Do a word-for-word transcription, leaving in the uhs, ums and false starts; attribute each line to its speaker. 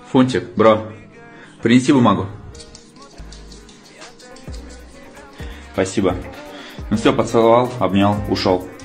Speaker 1: Фунтик, бро, принеси бумагу. Спасибо. Ну все, поцеловал, обнял, ушел.